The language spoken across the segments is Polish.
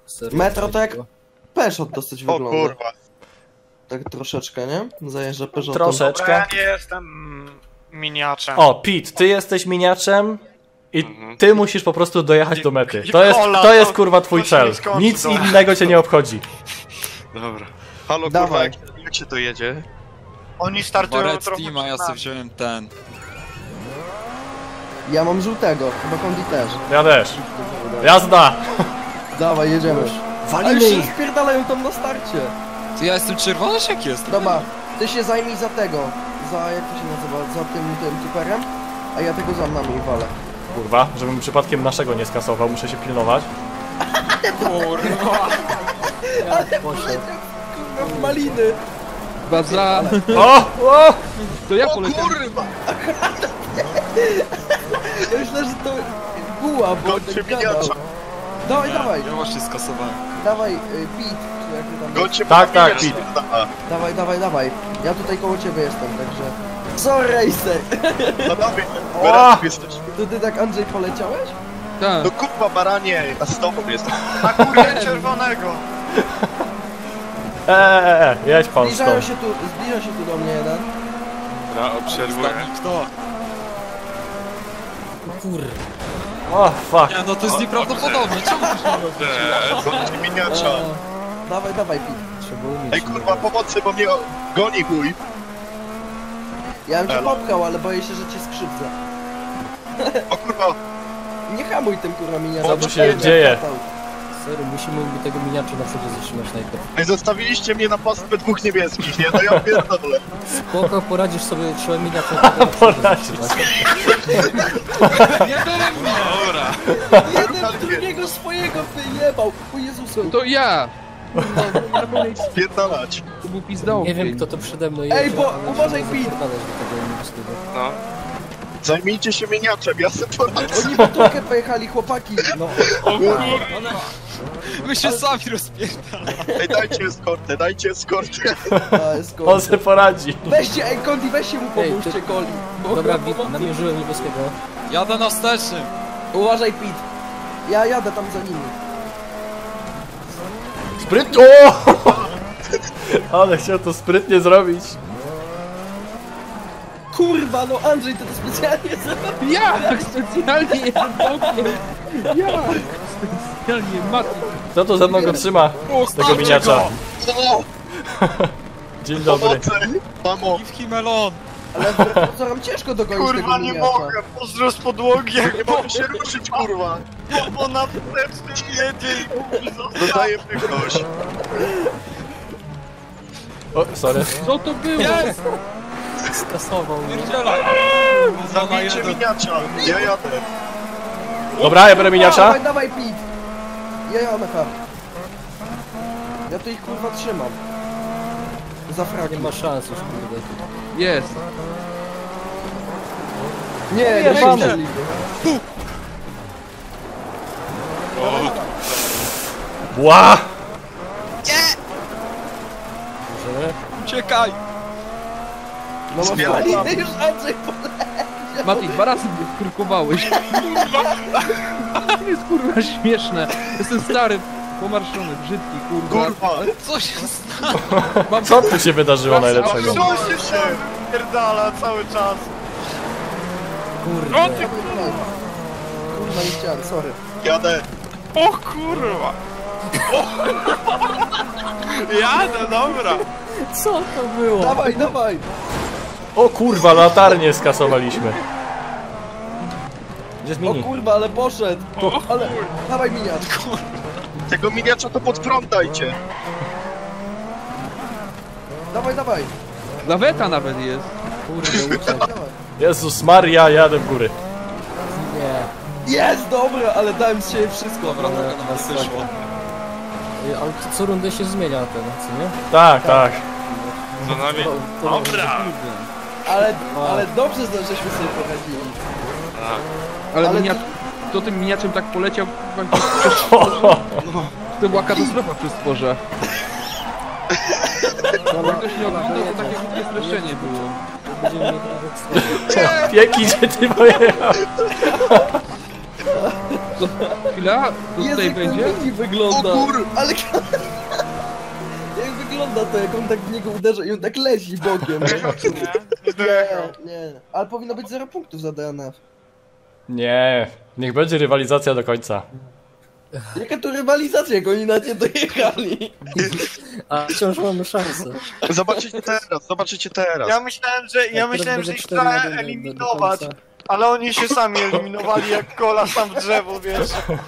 Metro to jak Peugeot dosyć O wygląda. kurwa. Tak troszeczkę, nie? Zajeżdża Peugeotem. Troszeczkę. Ja nie jestem miniaczem. O, Pete, ty jesteś miniaczem i ty musisz po prostu dojechać do mety. To jest kurwa twój cel. Nic innego cię nie obchodzi. Dobra. Halo kurwa, Dawaj. jak się to jedzie? Oni startują Red trochę Team, a ja przed sobie nami. wziąłem ten. Ja mam żółtego, chyba Kondi też. Ja też. Jazda! Dawaj, jedziemy. Ale Walimy się ich! spierdalają tam na starcie. To ja jestem czerwony, jak jest? Dobra, ty się zajmij za tego. Za, jak to się nazywa, za tym tuperem. A ja tego za nami walę. Kurwa, żebym przypadkiem naszego nie skasował, muszę się pilnować. Kurwa. Kurwa, w maliny. Baza, O! to ja O poleciałem. kurwa! Ja myślę, że to buła, bo Gońcie tak gadał. miniacza! Dawaj, dawaj, Ja właśnie skasowałem. dawaj, Pete, czy jak ty tam... Gońcie Tak, tak, miniacza. Dawaj, dawaj, dawaj. Ja tutaj koło ciebie jestem, także... Sorry, Racer! No dawaj, O! teraz jesteśmy. To ty tak, Andrzej, poleciałeś? Tak. No kurwa baranie, a z tobą jestem. Na kurę czerwonego. Jedź pan Zbliża stąd. się tu do mnie jeden. Dobra, obserwuję. Kto? O, fuck. Nie, no to jest nieprawdopodobne, czemu to się Gońcie miniacza. Dawaj, dawaj, Pete. Ej kurwa, pomocy, bo mnie goni chuj. Ja bym cię Elo. popchał, ale boję się, że cię skrzywdzę. O kurwa, Nie hamuj tym, kurwa, miniaczem. Co tu się dzieje? Serio, musimy tego miniacza na przodzie zatrzymać najpierw. ej, zostawiliście mnie na pastwę dwóch niebieskich, nie? No ja pierdolę. Spoko, poradzisz sobie, trzeba miniacza Poradzisz Dobra. Jeden drugiego swojego wyjebał. O Jezusu. To ja! Spierdalać. To był pizdałowień. Nie wiem, kto to przede mną Ej, bo ale uważaj, trzeba Pete. zapadać do tego niebieskiego. No. Zajmijcie się miniaczem, ja sobie poradzę. Oni po trójkę pojechali, chłopaki. No. My się sami rozpierdalamy. Ej, dajcie eskortę. A, jest On koniec. se poradzi. Weźcie, ej, Kondi, weźcie mu Ej, pomóżcie, ty- Coli. Dobra, namierzyłem niebieskiego. Jadę na wstecznym. Uważaj, Pete. Ja jadę tam za nimi. Spryt... O! Ale chciał to sprytnie zrobić. Kurwa, no Andrzej, to specjalnie zrobił. Jak specjalnie jeden bokiem! Jak specjalnie Mati! Kto to ze mną go trzyma? Z tego miniacza. O, Dzień dobry. pomocy. Mamo. Piwki melon. Ale wbrew pozorom ciężko dogonić tego Kurwa, nie miniacza. mogę. Pozdro z podłogi, jak Nie mogę się ruszyć, kurwa. bo na wstecznym jedzie i mówi Dodaję prychność. O, sorry. Co to było? Skasował mnie. Pierdzielaj. Zabijcie miniacza. Ja jadę. Dobra, ja biorę miniacza. Dawaj, dawaj, Pete. Ja mecha. Ja tu ich kurwa trzymam. Za fragi. Nie ma szans już, kurde. Jest. Nie, Nie, nie mamy. możliwe. Ła! Może? Uciekaj. No masz Zbieram. maliny już Andrzej Mati, 2 razy mnie wkurkowałeś. To jest kurwa śmieszne. Jestem stary, pomarszczony, brzydki, kurwa. Kurwa. Co się stało? Mam Co tu się wydarzyło najlepszego? Co się tam pierdala cały czas? Kurde. Kurwa, nie chciałem, sorry. Jadę. O kurwa. Jadę, dobra. Co to było? Dawaj, dawaj. O kurwa, latarnię skasowaliśmy. Gdzie jest O mini? kurwa, ale poszedł. Ale, dawaj miniacz. Tego miniacza to pod prąd dajcie. Dawaj, dawaj. Laweta nawet jest. Kurde, uciekł. Dawaj. Jezus Maria, jadę w góry. Nie. Jest, dobra, ale dałem z siebie wszystko. Dobra, prawda? trochę nam wyszło. Ej, ale to co rundę się zmienia ten, co nie? Tak, tak. Za nami. Dobra. Ale dobrze, żeśmy sobie poradzili. Ale, Ale miniacz... To tym miniaczem tak poleciał, kurwa, to była katastrofa przy stworze. Jak ktoś nie oglądał, to takie głupie streszczenie było. Będziemy mieli trochę Pieki, gdzie ty pojechał? Chwila, to Jezu, tutaj jak ten będzie? mini wygląda. O kur... Ale... Jak wygląda to, jak on tak w niego uderza i on tak leci bokiem. Nie dojechał. Nie. Ale powinno być 0 punktów za DNF. Nie, niech będzie rywalizacja do końca. Jaka to rywalizacja, jak oni na nie dojechali. A wciąż mamy szansę. Zobaczycie teraz. Ja myślałem, że ich trzeba eliminować, ale oni się sami eliminowali jak kola sam w drzewo, wiesz.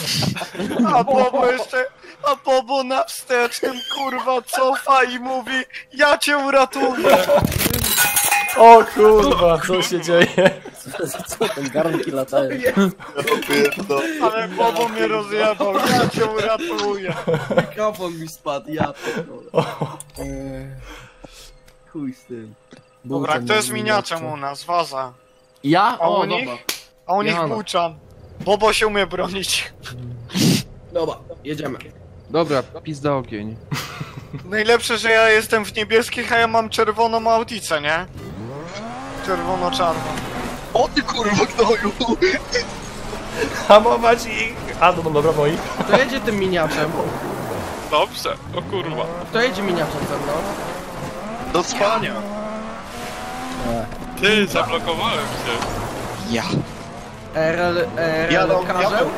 A Bobo na wstecznym kurwa cofa i mówi: ja cię uratuję. O kurwa, co się dzieje? Co ten garnki latają? Ale Bobo mnie rozjebał, ja cię uratuję. Mikrofon mi spadł, ja pierdolę. Chuj z tym. Dobra, kto jest miniaczem u nas? Waza. Ja? A u O, nich? dobra. A u nich Jana. Buczan. Bobo się umie bronić. Dobra, jedziemy. Dobra, pizda ogień. Najlepsze, że ja jestem w niebieskich, a ja mam czerwoną auticę, nie? Czerwono-czarną. O ty kurwa gnoju! Hamować ich! A, no dobra, moi. Kto jedzie tym miniaczem? Dobrze, o kurwa. Kto jedzie miniaczem ze mną? Do spania! Ty, zablokowałem się. Ja. RL Karzeł?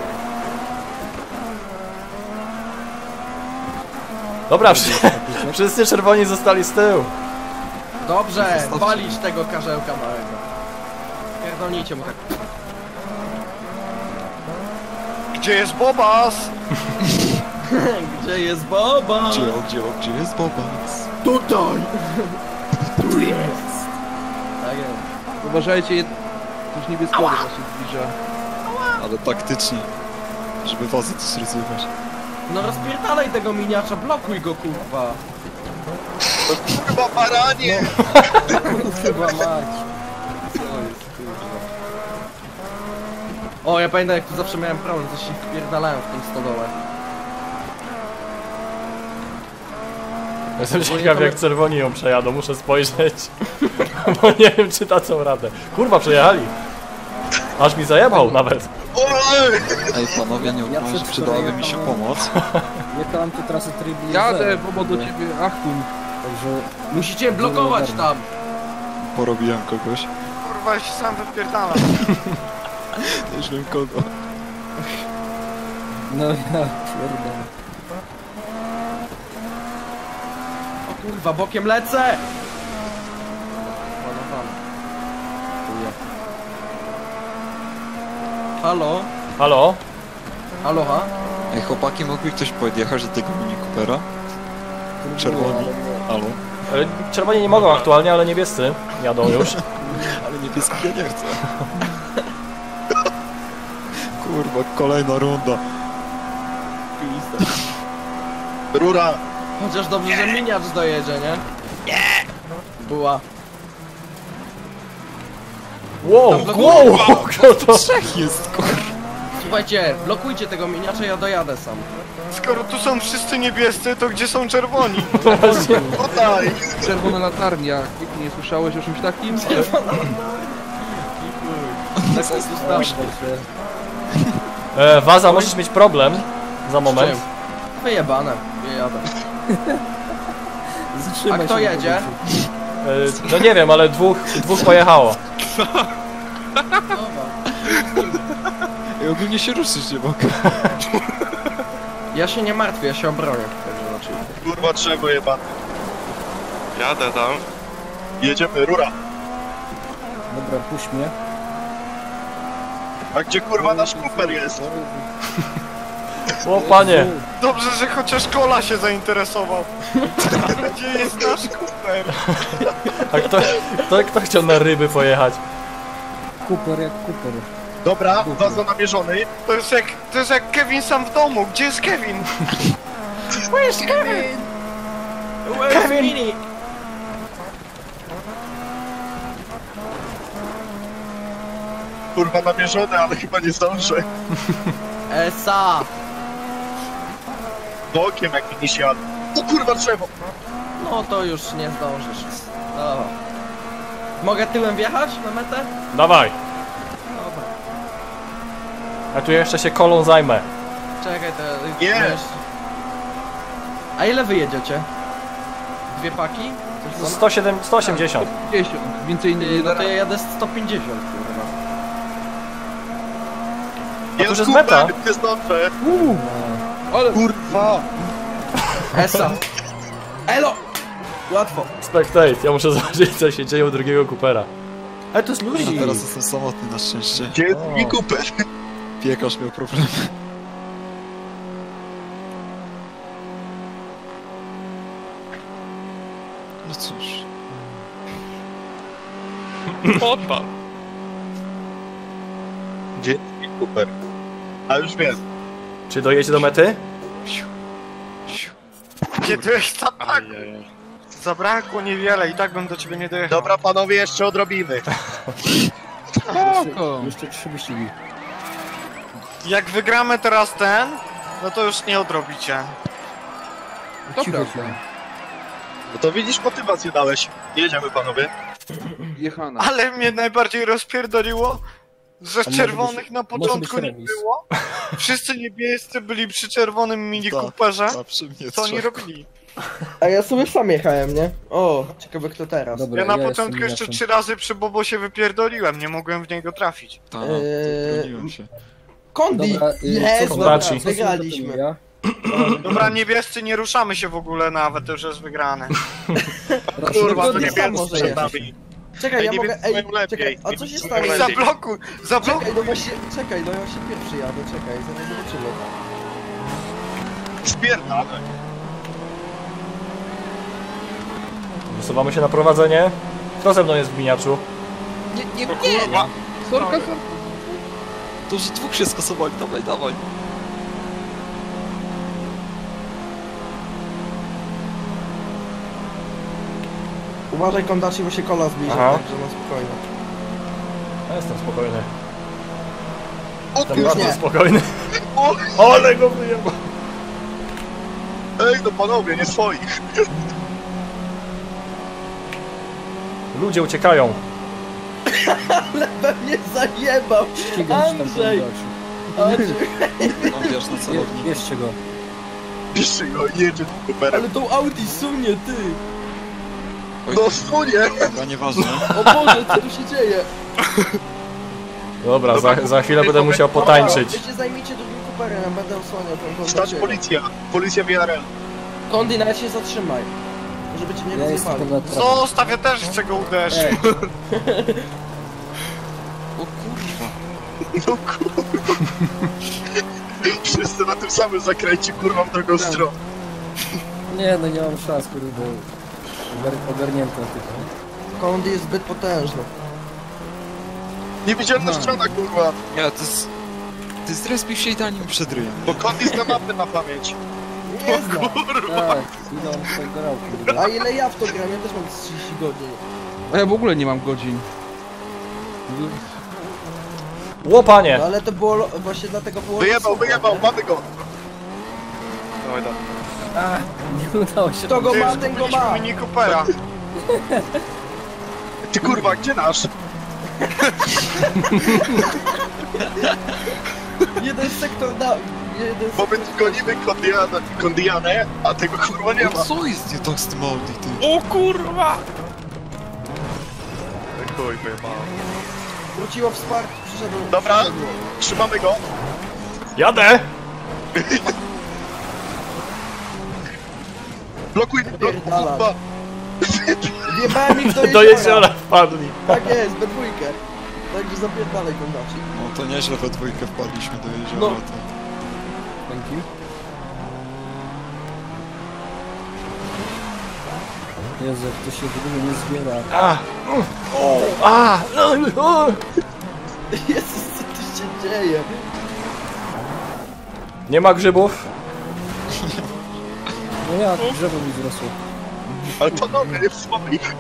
Dobra, wszyscy czerwoni zostali z tyłu. Dobrze, walisz tego karzełka małego. Pierdolnijcie mu tak. Gdzie jest Bobas? Gdzie jest Boba? Gdzie jest Bobas? Tutaj! Tu jest! Tak jest. Uważajcie, coś niebieskiego się zbliża. Ale taktycznie. Żeby wazy coś ryzykować. No rozpierdalaj tego miniacza, blokuj go kurwa. Kurwa baranie! Chyba mać. Co jest kurwa? O, ja pamiętam jak tu zawsze miałem problem, że się wpierdalałem w tym stodole. Jestem ciekaw jak czerwoni ją przejadą, muszę spojrzeć. Bo nie wiem czy dadzą radę. Kurwa, przejechali. Aż mi zajebał nawet. Oj! Ej panowie, nie ukrywam, że przydałaby mi się pomoc. Jechałem tu trasę trybu. Jadę, Bobo, do ciebie, Achtung. Także Musicie blokować tam! Porobiłem kogoś. Kurwa, ja się sam wypierdalam. Już wiem kogo. no ja pierdolę. O kurwa, bokiem lecę! Halo? Halo? Aloha? Ej chłopaki, mogli ktoś podjechać do tego Mini Coopera? Czerwoni. Halo? Czerwoni nie mogą aktualnie, ale niebiescy jadą już. Ale niebieski ja nie chcę. Kurwa, kolejna runda. Rura! Chociaż dobrze, że miniacz dojedzie, nie? Nie! Była. Wow, Tam wow! Kto to? Trzech jest, kurwa. Słuchajcie, blokujcie tego miniacza, ja dojadę sam. Skoro tu są wszyscy niebiescy, to gdzie są czerwoni? Tutaj! Czerwona latarnia. Nikt nie słyszałeś o czymś takim? Waza, możesz mieć problem. Za moment. Wyjebane, nie jadę. A kto jedzie? No nie wiem, ale dwóch pojechało. Ej, ogólnie się ruszyć nie mogę. Ja się nie martwię, ja się obronię. Także znaczy. Kurwa drzewo jebane. Jadę tam. Jedziemy, rura! Dobra, puść mnie. A gdzie kurwa nasz Cooper jest? O panie. Dobrze, że chociaż kola się zainteresował. Gdzie jest nasz Cooper? A kto chciał na ryby pojechać? Cooper jak Cooper. Dobra, wazo namierzony. To jest jak Kevin sam w domu. Gdzie jest Kevin? Mini! Kurwa namierzony, ale chyba nie zdążę. Esa! Bokiem jak mi się jadę. O kurwa drzewo! No to już nie zdążysz. Dobra. Mogę tyłem wjechać na metę? Dawaj. Dobra. A tu jeszcze się kolą zajmę. Czekaj, to... Nie. A ile wy jedziecie? 2 paki? Coś 180. 50, więcej nie No to ja jadę 150, kurwa. A to już jest meta. Nie zdążę. Ale Kurwa. Esa. Elo! Łatwo. Spectate, ja muszę zobaczyć co się dzieje u drugiego Coopera. Ale to jest A ludzi. teraz jestem samotny na szczęście. Gdzie jest mi Cooper? Piekarz miał problemy. No cóż. Odpal. Gdzie jest mi Cooper? A już wiem. Czy dojedzie do mety? Kiedy jest tak? Zabrakło niewiele i tak bym do ciebie nie dojechał. Dobra panowie, jeszcze odrobimy. spoko. Jeszcze 3 wyścigi. Jak wygramy teraz ten, no to już nie odrobicie. To Cicho prawda. się. No to widzisz, motywację dałeś. Jedziemy panowie. Jechana. Ale mnie najbardziej rozpierdoliło, że może czerwonych być- na może początku być nie remis. było. Wszyscy niebiescy byli przy czerwonym Mini Tak. Cooperze. A przy mnie Co oni trzech. robili? A ja sobie sam jechałem, nie? O, ciekawe kto teraz. Dobra, Ja na jestem początku jeszcze graczem. 3 razy przy Bobo się wypierdoliłem, nie mogłem w niego trafić. Tak, broniłem się. Kondi! Dobra, Jest, co dobra, Daci. wygraliśmy. Ja? Dobra, niebiescy nie ruszamy się w ogóle nawet, to już jest wygrane. Kurwa, to Kondi nie sam wiem, może przed jechać. nami. Czekaj, Ej, ja nie mogę... wiem, Ej, mają lepiej. czekaj, a Nie co wiem, się co stanie? mają lepiej. Zablokuj! Czekaj, no właśnie, czekaj, no ja się pierwszy jadę, czekaj, zaraz zobaczymy. Spierdalaj. Wysuwamy się na prowadzenie. Kto ze mną jest w miniaczu? Nie, nie, O kurwa! sorka. To już dwóch się skasowali, dawaj, dawaj. Uważaj Kondaci, bo się kola zbliża, Aha. także no spokojnie. Ja jestem spokojny. O Jestem kurwa. bardzo nie. spokojny. O, Ale go wyjebał. ej, no panowie, nie swoich. Ludzie uciekają. Ale pewnie zajebał! Ścigam się tam Andrzej! po Andrzej, Mam wiesz na celownik. Bierzcie go. Piszcie go, jedzie tym Cooperem. ale tą Audi sunie, ty! Oj, No sunie. dobra, nieważne. O Boże, co tu się dzieje? Dobra, za chwilę będę musiał potańczyć. Wy się zajmijcie drugim Cooperem, ja będę osłaniał tą Stać policja. Policja VRL. Kondi, nawet się zatrzymaj. Żeby cię nie Ja jestem rozjebali. ponad prawem. Zostaw, ja też chcę go uderzyć. Ej, O kurwa. No kurwa. Wszyscy na tym samym zakręcie, kurwa, w drugą stronę. Nie, no nie mam szans, kurde. Ogarnięte tylko. Kondi jest zbyt potężny. Niewidzialna ściana, kurwa. Nie, to jest... Ty zrespił się i daj mi przed ryjem. Bo kąt jest na mapę na pamięć. Nie znam. Tak, idę on tak grał, kurde. A ile ja w to gram? Ja też mam 30 godzin. A ja w ogóle nie mam godzin. Łopanie! No ale to było właśnie dlatego było... Wyjebał, losowe, wyjebał, nie? mamy go. Dawaj, dawaj. Nie udało się. Kto go Ty, ma, ten go zgubiliśmy ma! Mini Coopera. Ty kurwa, gdzie nasz? Jeden sektor da... Jeden Bo my sektor... gonimy Kondianę, a tego kurwa nie ma. Co jest nie tak z tym Audi, ty? O kurwa! Chuj, wyjebałem. Wróciło wsparcie, przyszedł... Dobra. przyszedł. Trzymamy go. Jadę! Blokuj, Pierdala. kurwa. Wjebałem ich do Do jeziora! jeziora wpadli. Tak jest, we dwójkę. Także zapierdalaj Kondaci. No to nieźle we dwójkę wpadliśmy do jeziora. No. To... Thank you. Jezu, jak to się w ogóle nie zbiera. Jezus, co tu się dzieje? Nie ma grzybów. No jak, drzewo mi wzrosło. Ale panowie, nie w swoich.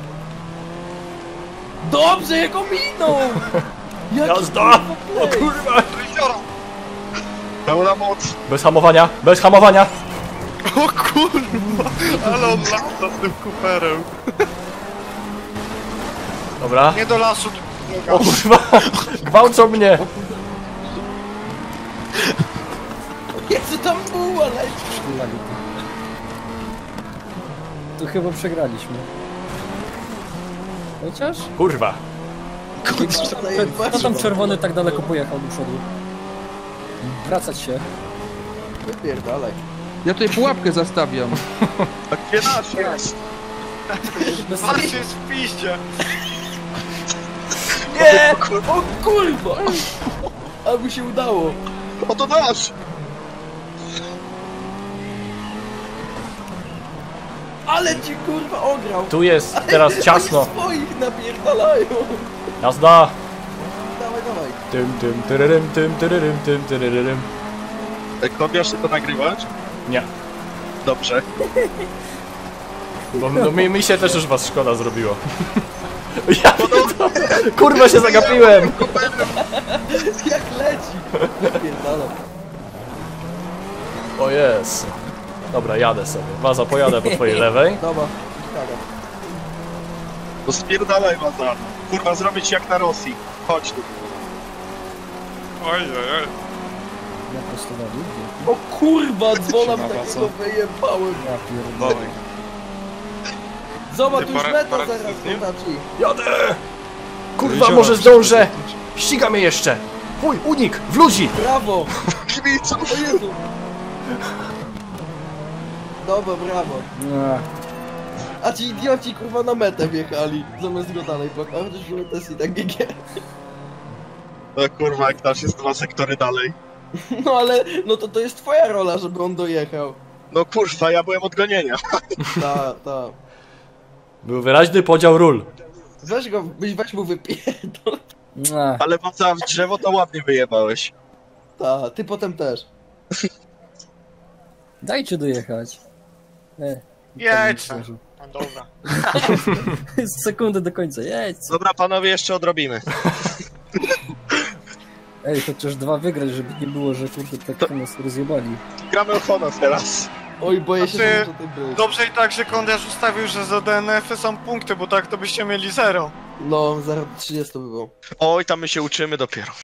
Dobrze, jak ominął! Jaki Jazda! kurwa O play! kurwa! Jeziora. Pełna moc. Bez hamowania, bez hamowania! O kurwa! Ale on lata z tym Cooperem. Dobra. Nie do lasu, O kurwa! Gwałcą mnie! Jezu, tam było, ale... Szlali. To chyba przegraliśmy. Chociaż? Kurwa. Kto tam czerwony tak daleko pojechał do przodu? Wracać się. Wypierdalaj. Ja tutaj pułapkę zastawiam. A gdzie nasz jest? Patrz jest w piździe. Nie! O kurwa! A mi się udało. O, to nasz! Ale ci kurwa ograł. Tu jest teraz ciasno. Oni swoich napierdalają. Jazda. Dawaj, dawaj. Tym, tyryrym, tym, tyryrym, tym, tyryrym. Kobiasz to nagrywać? Nie. Dobrze. Bo no, mi się też już was szkoda zrobiło. Ja pierdolę. Kurwa się zagapiłem. Jak leci. Wypierdalam. O jest. Dobra, jadę sobie. Waza, pojadę po twojej lewej. Dobra. Kaga. To spierdalaj, Waza. Kurwa, zrobię ci jak na Rosji. Chodź tu. Na prostowaniu. O kurwa, dzwona Trzyma takiego was, wyjebałem. Ja pierdolę. Zobacz, Ty już parę- meta parę zaraz z nim? zobaczy. Jadę. Kurwa, może zdążę. Ściga mnie jeszcze. Chuj, unik, w ludzi. Brawo! Kibicu! O Jezu! Dobra, brawo. A ci idioci kurwa na metę wjechali, zamiast go dalej płakać, chociaż to jest i tak GG. No kurwa, jak nasz jest 2 sektory dalej. No ale, no to jest twoja rola, żeby on dojechał. No kurwa, ja byłem od gonienia. Ta. Był wyraźny podział ról. Weź go, weź mu wypierdol. Ale Waza, w drzewo to ładnie wyjebałeś. Ta, ty potem też. Dajcie dojechać. Nie. Jedź. No dobra. Z sekundy do końca, jedź. Dobra, panowie, jeszcze odrobimy. Ej, chociaż 2 wygrać, żeby nie było, że kurde tak nas rozjebali. Gramy o honor teraz. Oj, boję się, Znaczy, że może tak być. Dobrze i tak, że Kondiarz ustawił, że za DNF-y są punkty, bo tak to byście mieli 0. No, zaraz 30 by było. Oj, tam my się uczymy dopiero.